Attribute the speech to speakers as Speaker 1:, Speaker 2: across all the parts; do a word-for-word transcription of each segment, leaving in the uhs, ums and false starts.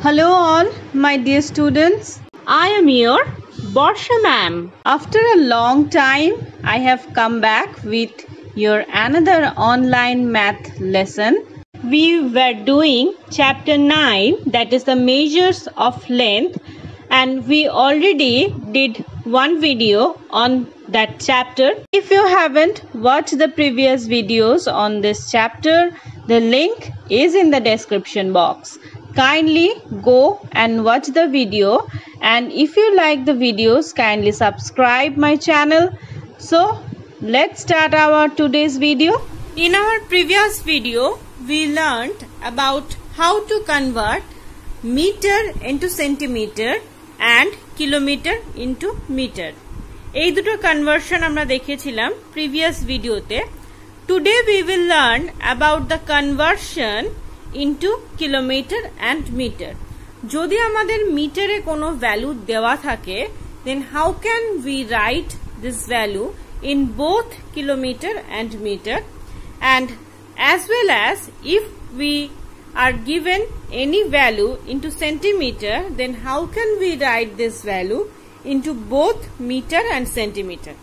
Speaker 1: Hello all my dear students. I am your Borsha ma'am. After a long time I have come back with your another online math lesson. We were doing chapter nine, that is the measures of length, and we already did one video on that chapter. If you haven't watched the previous videos on this chapter, the link is in the description box. Kindly go and watch the video, and if you like the videos, kindly subscribe my channel. So let's start our today's video. In our previous video we learned about how to convert meter into centimeter and kilometer into meter. এই দুটো conversion আমরা দেখেছিলাম previous ভিডিওতে. Today we will learn about the conversion into kilometer and meter. যদি আমাদের মিটারে কোনো value দেওয়া থাকে, then how can we write this value in both kilometer and meter, and as well as if we are given any value into centimeter, then how can we write this value into both meter and centimeter.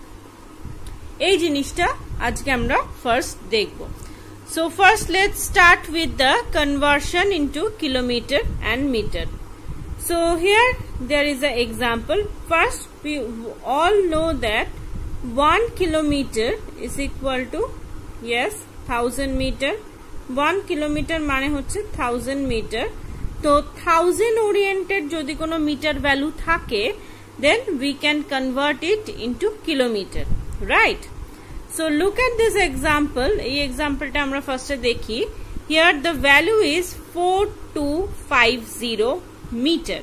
Speaker 1: এই জিনিসটা আজকে আমরা first দেখব. So first let's start with the conversion into kilometer and meter. So here there is an example. First we all know that one kilometer is equal to, yes, thousand meter. one kilometer মানে হচ্ছে thousand meter. তো thousand oriented যদি কোনো metre value থাকে, then we can convert it into kilometer, right? So look at this example. এই এক্সাম্পলটা আমরা ফার্স্টে দেখি. Here the value is four two five zero meter.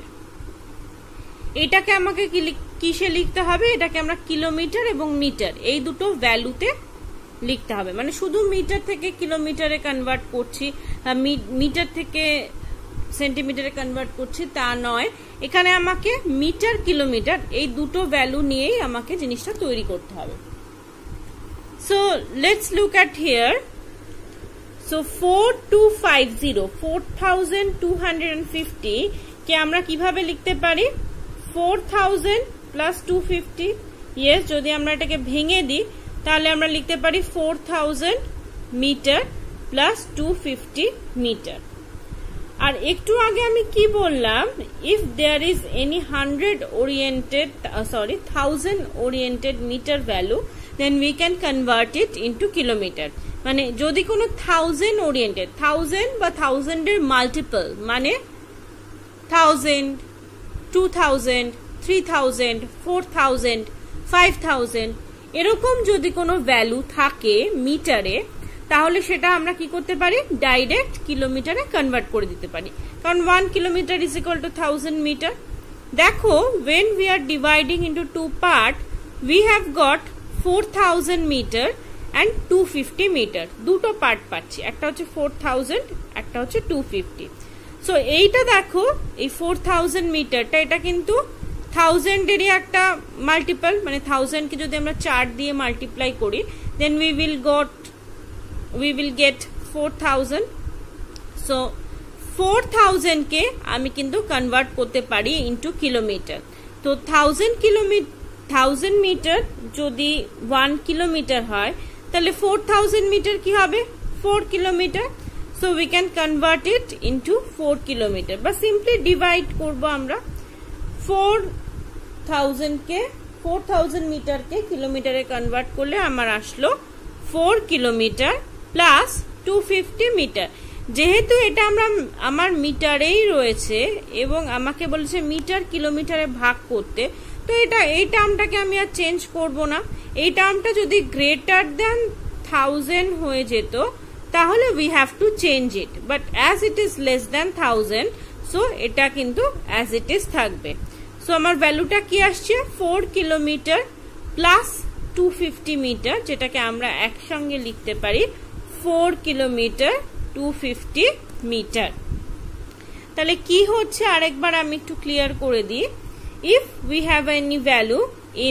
Speaker 1: এটাকে আমাকে কিসে লিখতে হবে? এটাকে আমরা কিলোমিটার এবং মিটার এই দুটো ভ্যালুতে লিখতে হবে. মানে শুধু মিটার থেকে কিলোমিটারে কনভার্ট করছি, মিটার থেকে সেন্টিমিটারে কনভার্ট করছি তা নয়. এখানে আমাকে মিটার কিলোমিটার এই দুটো ভ্যালু নিয়েই আমাকে জিনিসটা তৈরি করতে হবে. So let's look at here. So four two five zero, four thousand two hundred fifty কে আমরা কিভাবে লিখতে পারি? four thousand plus two hundred fifty. Yes, যদি আমরা এটাকে ভেঙে দিই তাহলে আমরা লিখতে পারি four thousand metre plus two hundred fifty metre. আর একটু আগে আমি কি বললাম? If there is any one hundred oriented uh, sorry one thousand oriented meter value, then we can convert it into kilometer. মানে যদি কোনো thousand oriented, thousand বা thousand এর multiple, মানে thousand, two thousand, three thousand, four thousand, five thousand এরকম যদি কোনো value থাকে মিটারে, তাহলে সেটা আমরা কি করতে পারি? ডাইরেক্ট কিলোমিটারে কনভার্ট করে দিতে পারি, কারণ one kilometer is equal to one thousand meter. দেখো, when we are dividing into two part, we have got four thousand meter and two hundred fifty meter. দুটো পার্ট পাচ্ছি, একটা হচ্ছে four thousand, একটা হচ্ছে two hundred fifty. সো এইটা দেখো, এই four thousand মিটারটা এটা কিন্তু thousand এরই একটা মাল্টিপল, মানে thousand কে যদি আমরা চার দিয়ে মাল্টিপ্লাই করি, then we will got we will get four thousand. So four thousand কে আমি কিন্তু কনভার্ট করতে পারি ইনটু কিলোমিটার. তো thousand কিলোমিটার thousand মিটার যদি one কিলোমিটার হয়, তাহলে four thousand মিটার কি হবে? four kilometre. So we can convert it into four kilometre, বা সিম্পলি ডিভাইড করব আমরা. four thousand কে four thousand মিটার কে কিলোমিটারে কনভার্ট করলে আমার আসলো four kilometre plus two hundred fifty metre. যেহেতু এটা আমরা আমার মিটারেই রয়েছে এবং আমাকে বলেছে মিটার কিলোমিটারে ভাগ করতে, তো এটা এই টার্মটাকে আমি আর চেঞ্জ করব না. এই টার্মটা যদি গ্রেটার দ্যান থাউজেন্ড হয়ে যেত তাহলে we have to change it, but as it is less than thousand, so এটা কিন্তু অ্যাজ ইট ইজ থাকবে. সো আমার ভ্যালুটা কি আসছে? four kilometre plus two hundred fifty metre, যেটাকে আমরা একসঙ্গে লিখতে পারি four kilometre two hundred fifty metre. তাহলে কি হচ্ছে আরেকবার আমি একটু ক্লিয়ার করে দিই. If we have any value in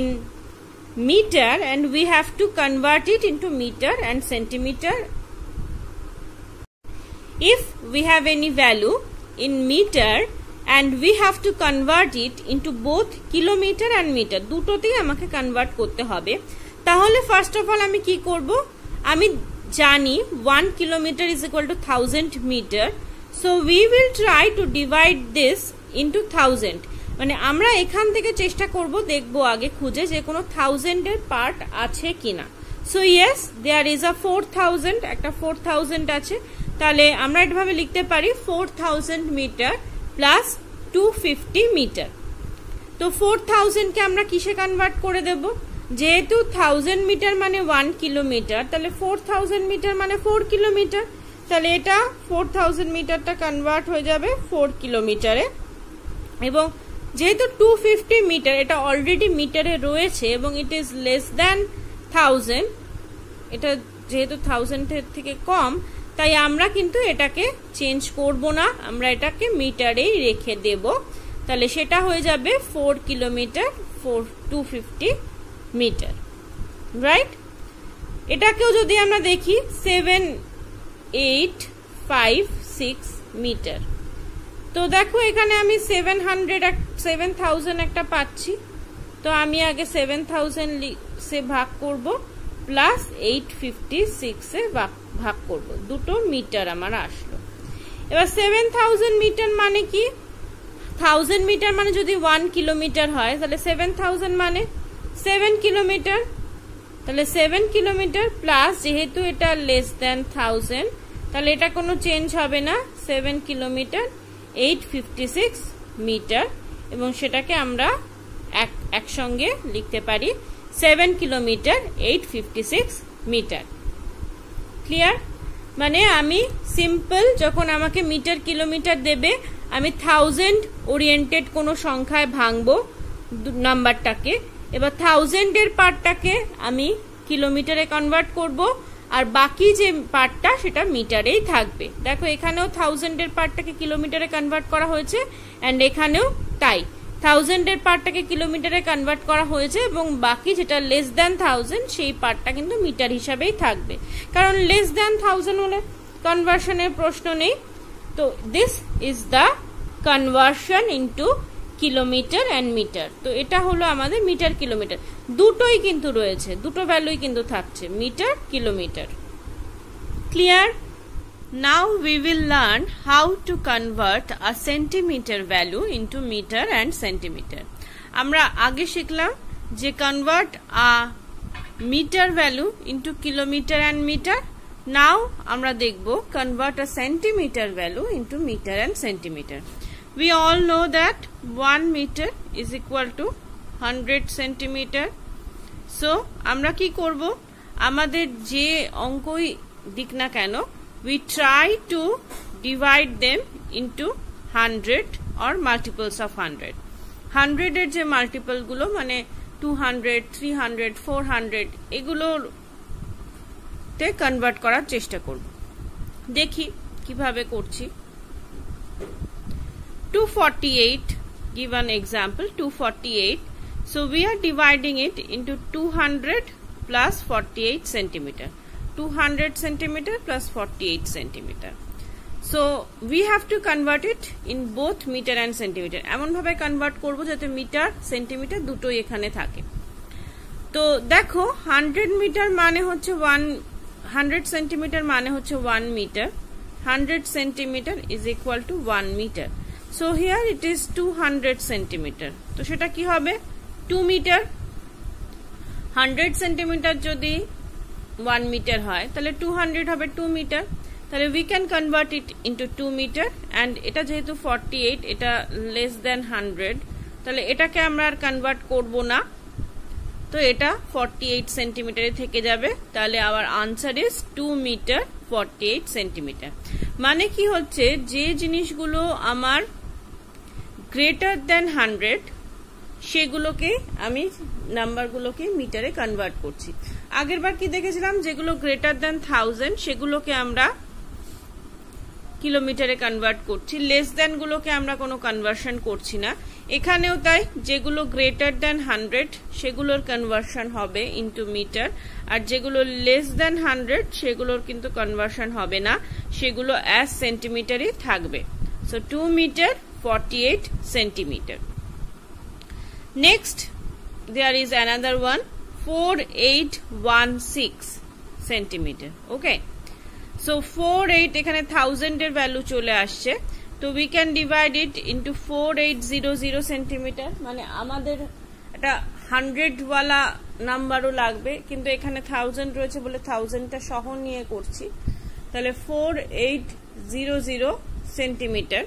Speaker 1: meter and we have to convert it into meter and centimeter, if we have any value in meter and we have to convert it into both kilometer and meter, দুটোতেই আমাকে convert করতে হবে। তাহলে first of all আমি কি করব, আমি জানি one kilometer is equal to thousand meter, so we will try to divide this into thousand, মানে আমরা এখান থেকে চেষ্টা করব, দেখবো আগে খুঁজে যে কোনো থাউজেন্ড এর পার্ট আছে কিনা। So yes, there is a four thousand, একটা four thousand আছে, তাহলে আমরা এভাবে লিখতে পারি four thousand metre plus two fifty metre. তো four thousand কে আমরা কিসে কনভার্ট করে দেব, যেহেতু থাউজেন্ড মিটার মানে one কিলোমিটার, তাহলে four thousand মিটার মানে four কিলোমিটার, তাহলে এটা four thousand মিটারটা কনভার্ট হয়ে যাবে four কিলোমিটারে। এবং যেহেতু two fifty মিটার এটা অলরেডি মিটারে রয়েছে এবং it is less than thousand, এটা যেহেতু থাউজেন্ডের থেকে কম, তাই আমরা কিন্তু এটাকে চেঞ্জ করব না, আমরা এটাকে মিটারেই রেখে দেব। তাহলে সেটা হয়ে যাবে four kilometre four two fifty metre, right. এটাকেও যদি আমরা দেখি seven eight five six metre, তো দেখো এখানে আমি seven hundred seven thousand একটা পাচ্ছি, তো আমি আগে seven thousand সে ভাগ করব প্লাস eight fifty six এ ভাগ করব, দুটো মিটার আমার আসলো। এবার seven thousand মিটার মানে কি, থাউজেন্ড মিটার মানে যদি one কিলোমিটার হয়, তাহলে seven thousand মানে seven কিলোমিটার, তাহলে seven কিলোমিটার প্লাস যেহেতু এটা লেস দ্যান থাউজেন্ড, তাহলে এটা কোনো চেঞ্জ হবে না, seven kilometre eight fifty six metre, এবং সেটাকে আমরা এক একসঙ্গে লিখতে পারি seven kilometre eight fifty six metre. Clear? মানে আমি সিম্পল যখন আমাকে মিটার কিলোমিটার দেবে, আমি থাউজেন্ড ওরিয়েন্টেড কোনো সংখ্যায় ভাঙবো নাম্বারটাকে, এবার থাউজেন্ডের পার্টটাকে আমি কিলোমিটারে কনভার্ট করব, আর বাকি যে পার্টটা সেটা মিটারেই থাকবে। দেখো এখানেও থাউজেন্ডের পার্টটাকে কিলোমিটারে কনভার্ট করা হয়েছে, অ্যান্ড এখানেও তাই থাউজেন্ডের পার্টটাকে কিলোমিটারে কনভার্ট করা হয়েছে, এবং বাকি যেটা লেস দ্যান থাউজেন্ড সেই পার্টটা কিন্তু মিটার হিসাবেই থাকবে, কারণ লেস দ্যান থাউজেন্ড হলে কনভার্সনের প্রশ্ন নেই। তো this is the conversion into kilometre and metre. তো এটা হলো আমাদের মিটার কিলোমিটার, দুটোই কিন্তু রয়েছে, দুটো ভ্যালুই কিন্তু থাকছে, metre kilometre. Clear? Now we will learn how to convert a centimeter value into meter and centimeter. আমরা আগে শিখলাম যে convert a meter value into kilometer and meter. Now আমরা দেখব convert a centimeter value into meter and centimeter. We all know that one meter is equal to one hundred centimeter. So আমরা কি করব, আমাদের যে অঙ্কই দিক না কেন, we try to divide them into one hundred or multiples of one hundred. one hundred এর যে মাল্টিপল গুলো মানে two hundred, three hundred, four hundred এগুলোর তে কনভার্ট করার চেষ্টা করব। দেখি কিভাবে করছি। two forty-eight, give an example, two forty-eight. So we are dividing it into two hundred plus forty-eight centimeter. two hundred centimeter plus forty-eight centimeter. So we have to convert it in both meter and centimeter. এমন ভাবে convert করব যাতে metre centimetre দুটোই এখানে থাকে। তো দেখো one hundred metre মানে হচ্ছে one hundred সেন্টিমিটার মানে হচ্ছে one metre, one hundred centimetre is equal to one metre. So here it is two hundred centimeter. তো সেটা কি হবে, two metre. one hundred centimetre যদি one মিটার হয়, তাহলে two hundred হবে two মিটার, তাহলে we can convert it into two metre, and এটা যেহেতু forty-eight, এটা less than one hundred, তাহলে এটাকে আমরা আর কনভার্ট করব না, তো এটা forty-eight সেন্টিমিটারে থেকে যাবে। তাহলে our answer is two metre forty-eight centimetre. মানে কি হচ্ছে, যে জিনিসগুলো আমার গ্রেটার দেন one hundred সেগুলোকে আমি নাম্বারগুলোকে মিটারে কনভার্ট করছি। আগের বার কি দেখেছিলাম, যেগুলো গ্রেটার দেন থাউজেন্ড সেগুলোকে আমরা কিলোমিটারে কনভার্ট করছি, লেস দেন গুলোকে আমরা কোনো কনভার্সন করছি না। এখানেও তাই, যেগুলো গ্রেটার দেন হান্ড্রেড সেগুলোর কনভার্সন হবে ইন্টু মিটার, আর যেগুলো লেস দেন হান্ড্রেড সেগুলোর কিন্তু কনভার্সন হবে না, সেগুলো অ্যাজ সেন্টিমিটারই থাকবে। So two metre forty-eight centimeter. Next, there is another one, four thousand eight hundred sixteen centimeter. Okay, so four eight ekhane thousand er value chole asche, so we can divide it into four thousand eight hundred centimeter, mane amader eta one hundred wala number o lagbe, kintu ekhane one thousand royeche bole one thousand ta shoho niye korchi, tale four thousand eight hundred centimeter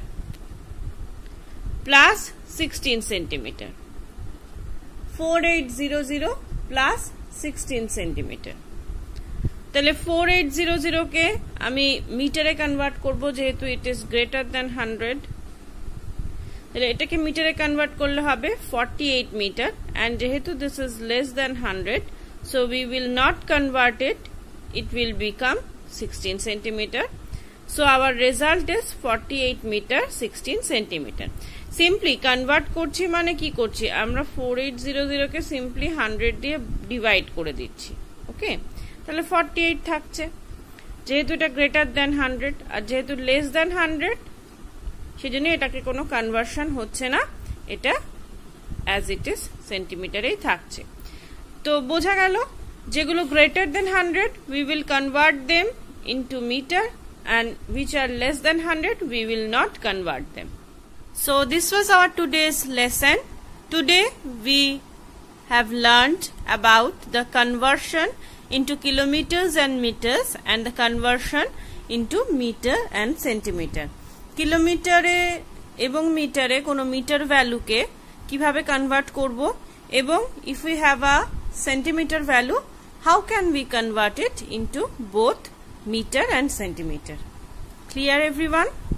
Speaker 1: plus sixteen centimeter, four thousand eight hundred plus sixteen centimeter. তাহলে four thousand eight hundred কে আমি মিটারে convert করব, যেহেতু it is greater than one hundred, তাহলে এটাকে মিটারে convert করলে হবে forty-eight মিটার, এন্ড যেহেতু this is less than one hundred, so we will not convert it, it will become sixteen centimeter. So our result is forty-eight meter sixteen centimeter. Simply convert করছি মানে কি করছি, আমরা four thousand eight hundred কে simply one hundred দিয়ে divide করে দিচ্ছি। Okay, তাহলে forty-eight থাকছে, যেহেতু এটা গ্রেটার দ্যান one hundred আর যেহেতু লেস দ্যান one hundred, সেজন্য এটাকে কোনো কনভার্সন হচ্ছে না, এটা অ্যাজ ইট ইজ সেন্টিমিটারেই থাকছে। তো বোঝা গেল, যেগুলো greater than one hundred we will convert them into meter, and which are less than one hundred we will not convert them. So this was our today's lesson. Today we have learned about the conversion into kilometers and meters and the conversion into meter and centimeter. কিলোমিটারে এবং মিটারে কোনো metre ভ্যালুকে কিভাবে convert করব, এবং if we have a centimeter value, how can we convert it into both meter and centimeter. Clear everyone?